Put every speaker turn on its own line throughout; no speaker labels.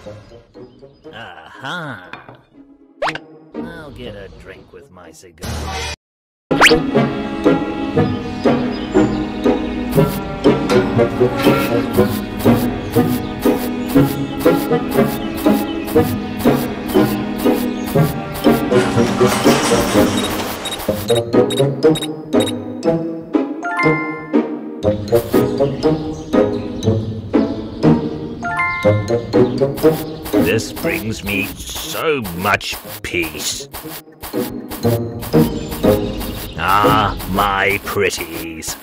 Aha! I'll get a drink with my cigar. This brings me so much peace. Ah, my pretties.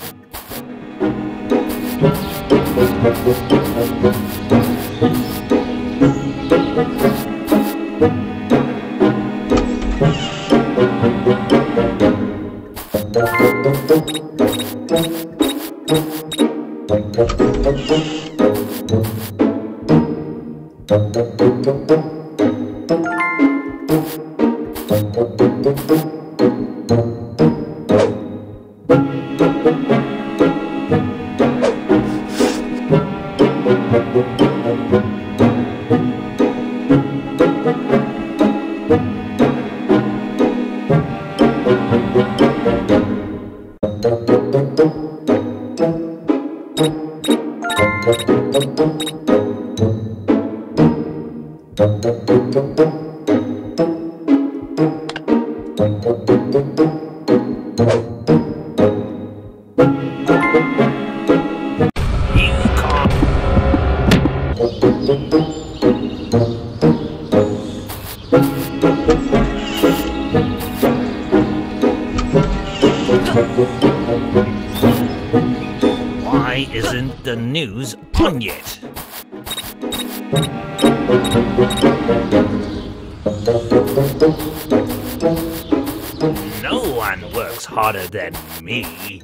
Why isn't the news on yet? No one works harder than me.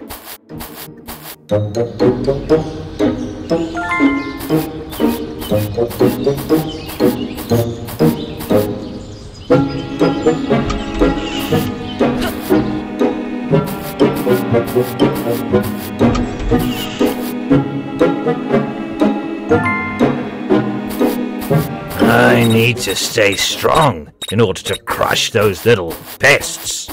I need to stay strong in order to crush those little pests.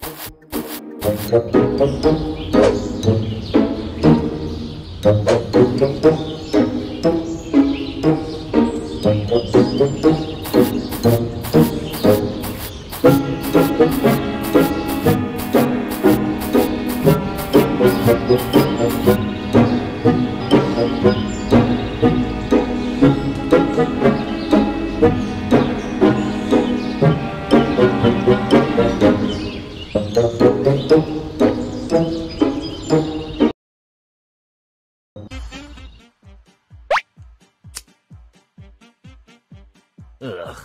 Ugh.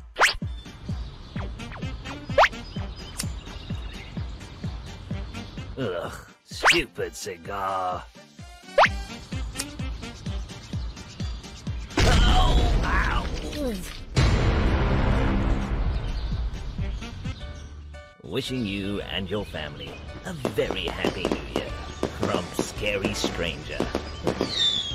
Ugh, stupid cigar. Oh, ow. Wishing you and your family a very happy New Year from Scary Stranger.